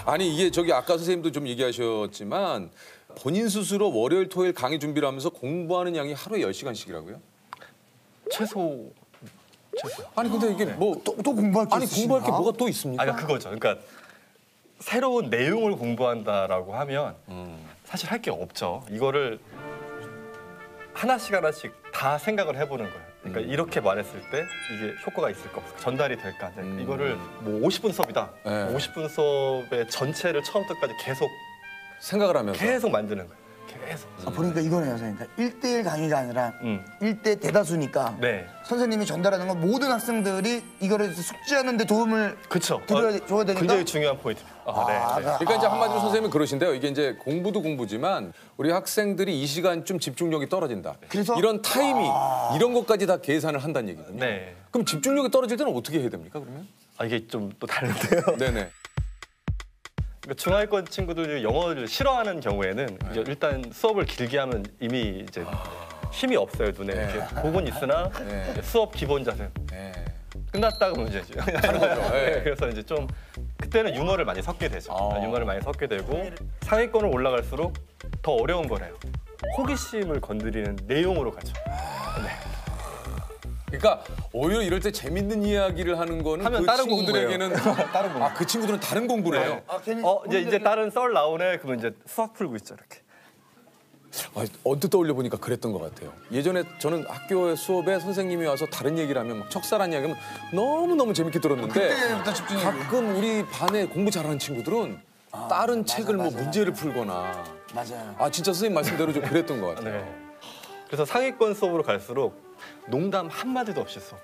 아니 이게 저기 아까 선생님도 좀 얘기하셨지만 본인 스스로 월요일 토요일 강의 준비를 하면서 공부하는 양이 하루에 10시간씩이라고요? 최소. 아니 근데 이게 뭐 또 공부할 게 아니 공부할 게 뭐가 또 있습니까? 그러니까 그거죠. 그러니까 새로운 내용을 공부한다라고 하면 사실 할 게 없죠. 이거를 하나씩 하나씩 다 생각을 해보는 거예요. 그러니까 이렇게 말했을 때 이게 효과가 있을까 없을까, 전달이 될까. 이거를 뭐 50분 수업이다. 네. 50분 수업의 전체를 처음부터까지 계속 생각을 하면서 계속 만드는 거예요. 계속. 보니까 이거네요, 선생님. 그러니까 1대1 강의가 아니라 1대 대다수니까 네. 선생님이 전달하는 건 모든 학생들이 이거를 숙지하는 데 도움을 그렇죠. 줘야 되니까 굉장히 중요한 포인트입니다. 네. 그러니까 이제 한마디로 선생님은 그러신데요. 이게 이제 공부도 공부지만 우리 학생들이 이 시간 좀 집중력이 떨어진다. 그래서 이런 타이밍 이런 것까지 다 계산을 한다는 얘기거든요. 네. 그럼 집중력이 떨어질 때는 어떻게 해야 됩니까? 그러면? 이게 좀 또 다른데요. 네네. 그러니까 중하위권 친구들이 영어를 싫어하는 경우에는 이제 일단 수업을 길게 하면 이미 이제 힘이 없어요, 눈에. 이렇게 복은 있으나 이제 수업 기본 자세. 끝났다가 문제죠. 하는 거죠. 네, 그래서 이제 좀 그때는 유머를 많이 섞게 되죠. 유머를 많이 섞게 되고 상위권을 올라갈수록 더 어려운 거래요. 호기심을 건드리는 내용으로 가죠. 네. 그러니까 오히려 이럴 때 재밌는 이야기를 하는 거는 하면 그 다른 친구들에게는 다른 공부. 그 친구들은 다른 공부를 해요. 괜히 이제 다른 썰 나오네. 그러면 이제 수학 풀고 있죠, 이렇게. 언뜻 떠올려 보니까 그랬던 것 같아요. 예전에 저는 학교 수업에 선생님이 와서 다른 얘기를 하면 막 척살한 이야기하면 너무너무 재밌게 들었는데 그때부터 집중이 가끔 우리 반에 공부 잘하는 친구들은 다른 책을 뭐 문제를 풀거나 맞아요. 진짜 선생님 말씀대로 좀 그랬던 것 같아요. 네. 그래서 상위권 수업으로 갈수록 농담 한마디도 없이 수업.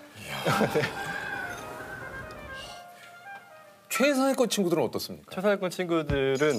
최상위권 친구들은 어떻습니까? 최상위권 친구들은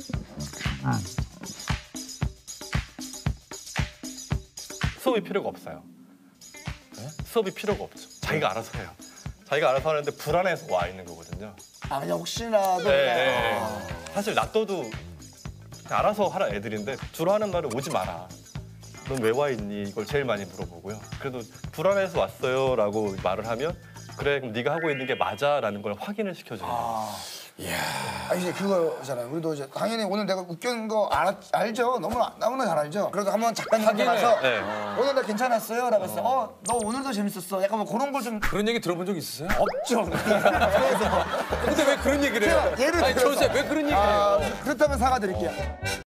수업이 필요가 없어요. 수업이 필요가 없죠. 자기가 알아서 해요. 자기가 알아서 하는데 불안해서 와 있는 거거든요. 그냥 혹시라도 네. 사실 놔둬도 그냥 알아서 하라 애들인데 주로 하는 말은 오지 마라. 넌 왜 와 있니? 이걸 제일 많이 물어보고요. 그래도 불안해서 왔어요 라고 말을 하면 그래 그럼 네가 하고 있는 게 맞아 라는 걸 확인을 시켜주는 거예요. 이제 그거잖아요. 우리도 이제 당연히 오늘 내가 웃긴 거 알죠? 너무나 잘 알죠? 그래도 한번 작가님한테 가서 오늘 나 괜찮았어요? 라고 했어. 너 오늘도 재밌었어. 약간 뭐 그런 걸 좀 그런 얘기 들어본 적 있으세요? 없죠. 근데 왜 그런 얘기를 해요? 예를 들어서 왜 그런 얘기를 해요? 그렇다면 사과드릴게요.